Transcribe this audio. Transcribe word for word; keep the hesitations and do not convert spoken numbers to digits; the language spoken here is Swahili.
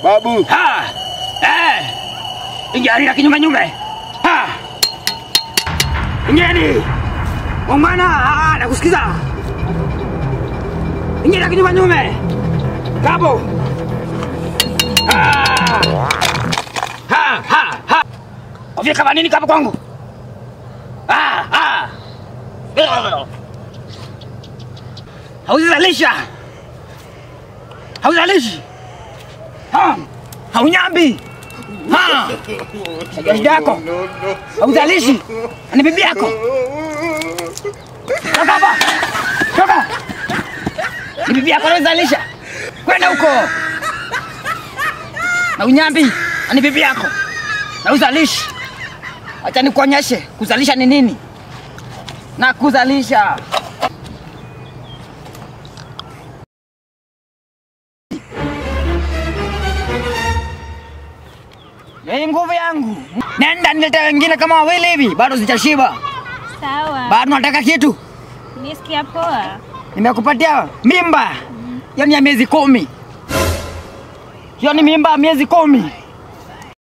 Babu. Ha. Eh. Ingiani na kinyume nyume. Ha. Ingiani. Mwana, ah, nakusikiza. Ingiani na kinyume nyume. Kabo. Ha. Ha, ha, ha. Ofia kama nini kapo kwangu? Ah, ah. Hauzalisha. Hauzalishi. Ha. Haunyambi. Ha. Sajadi yako. Hauzalishi. Ni bibi yako. Toka hapa. Toka. Ni bibi yako hauzalisha. Kwenda huko. Na unyambi. Ni bibi yako. Na uzalishi. Acha nikuonyeshe kuzalisha ni nini. Na kuzalisha. Ni nguvu yangu. Nenda nilete wengine kama wawili hivi, bado sijashiba. Sawa. Bado nataka kitu. Nisikia poa. Nimekupatia mimba. Mm. Hiyo ni ya miezi kumi. Hiyo ni mimba ya miezi kumi.